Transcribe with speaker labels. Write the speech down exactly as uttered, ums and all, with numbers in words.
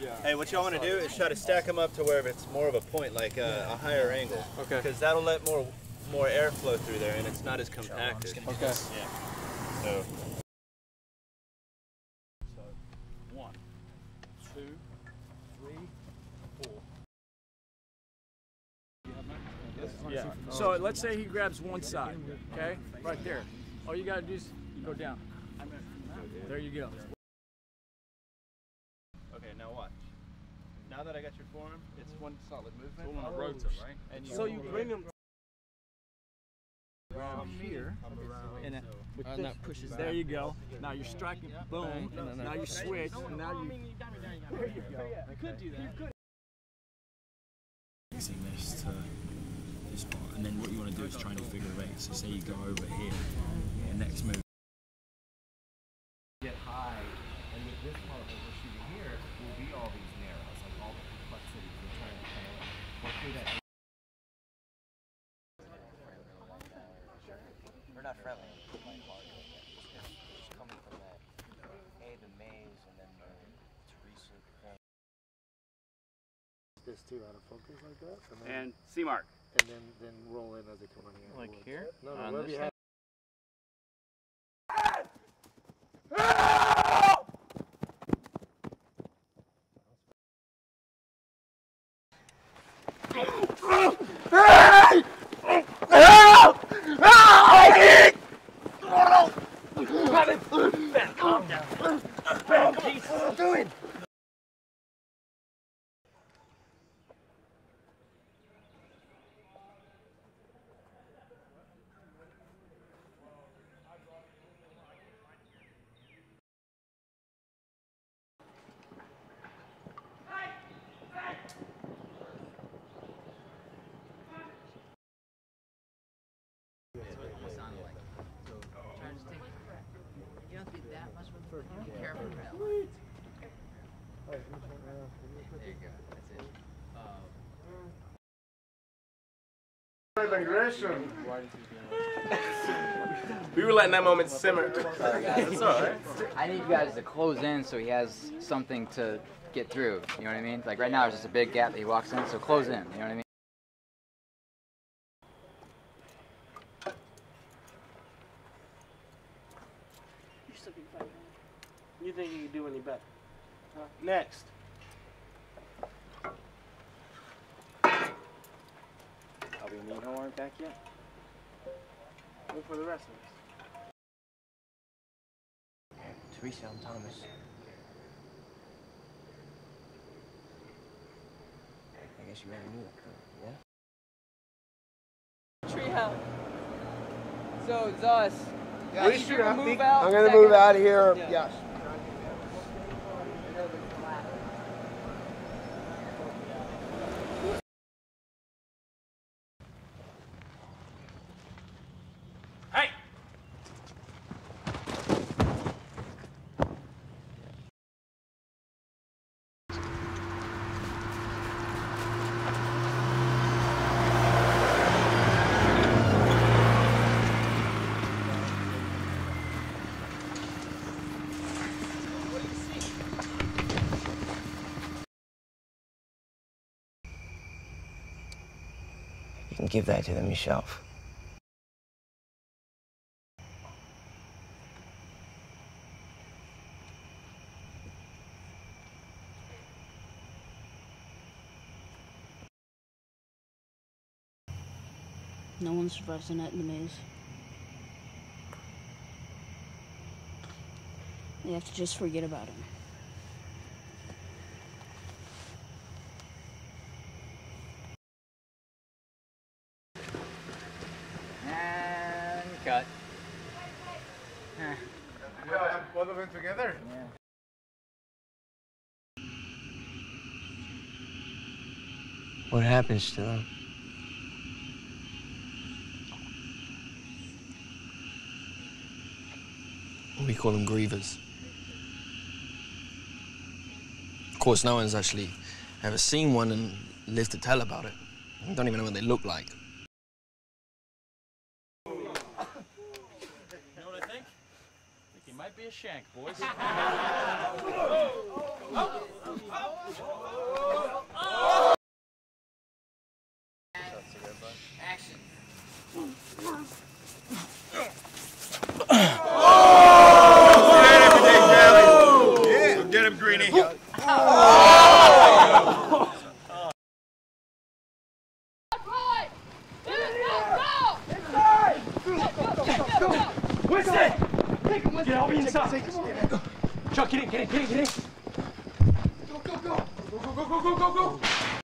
Speaker 1: Yeah.
Speaker 2: Hey, what y'all want to do is try to stack them up to where it's more of a point, like a, a higher angle.
Speaker 1: Okay.
Speaker 2: Because that'll let more more air flow through there, and it's not as compacted.
Speaker 1: Okay.
Speaker 2: Yeah. So.
Speaker 1: So, one, two, three, four. Yeah. So let's say he grabs one side, okay? Right there. All you gotta do is you go down. There you go.
Speaker 2: Okay, now watch. Now that I got your forearm, it's one solid movement.
Speaker 1: It's on a rotor, right?
Speaker 2: And
Speaker 3: So you bring him
Speaker 1: From here, and it, with
Speaker 3: and
Speaker 1: this,
Speaker 3: that pushes
Speaker 1: there
Speaker 3: down.
Speaker 1: you go. Now you're striking, boom. Now you switch, and now you. There you go. You could do that.
Speaker 4: Fixing this to this part, and then what you want to do is try and figure of eight. So say you go over here, and next move.
Speaker 5: Get high, and with this part that we're shooting here will be all these narrows, like all the complexities we're trying to kind of work through that.
Speaker 6: We're not friendly. Like hard. Just coming from that, A, the maze, and then the Teresa thing.
Speaker 3: this too out of focus like that, and then,
Speaker 7: And C mark.
Speaker 3: and then then roll in as they come on here.
Speaker 6: Like
Speaker 3: Once.
Speaker 6: here?
Speaker 3: No, no,
Speaker 6: On
Speaker 3: wherever
Speaker 6: this
Speaker 3: you have.
Speaker 6: Calm down. Ben, please. What are you doing?
Speaker 8: You don't do that much with it. Be careful. There you go. That's it.
Speaker 7: We were letting that moment simmer. That's all right.
Speaker 6: I need you guys to close in so he has something to get through. You know what I mean? Like right now, there's just a big gap that he walks in, so close in. You know what I mean?
Speaker 3: You still be fighting. You think you can do any better? Huh? Next.
Speaker 7: Are we need no warrant back yet?
Speaker 3: Look for the rest of us.
Speaker 6: Teresa, I'm Thomas. I guess you already knew that, yeah?
Speaker 9: Treehouse. So it's us.
Speaker 3: Yeah,
Speaker 9: Are you gonna move out?
Speaker 3: I'm gonna move out of here.
Speaker 9: Yeah.
Speaker 3: Yes.
Speaker 7: Hey!
Speaker 6: You can give that to them yourself.
Speaker 8: No one survives the night in the maze. They have to just forget about him.
Speaker 6: And cut.
Speaker 3: Yeah, both of them together.
Speaker 6: Yeah. What happens to them?
Speaker 4: We call them grievers. Of course, no one's actually ever seen one and lived to tell about it. I don't even know what they look like.
Speaker 1: You know what I think? I think he Might be a shank, boys.
Speaker 8: Action.
Speaker 2: Yeah. Get him, Greenie.
Speaker 1: Winston! Get all me inside. Chuck, get in, get in, get in, get in. Go, go, go. Go, go, go, go, go, go, go.